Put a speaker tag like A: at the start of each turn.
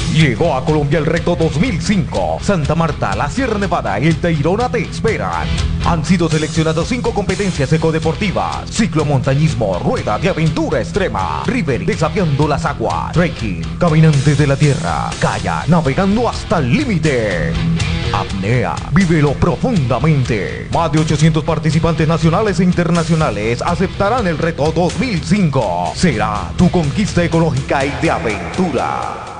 A: Llegó a Colombia el Reto 2005. Santa Marta, la Sierra Nevada y el Tayrona te esperan. Han sido seleccionadas 5 competencias ecodeportivas: ciclomontañismo, rueda de aventura extrema, river desafiando las aguas, trekking, caminantes de la tierra, kayak, navegando hasta el límite, apnea, vívelo profundamente. Más de 800 participantes nacionales e internacionales aceptarán el Reto 2005. Será tu conquista ecológica y de aventura.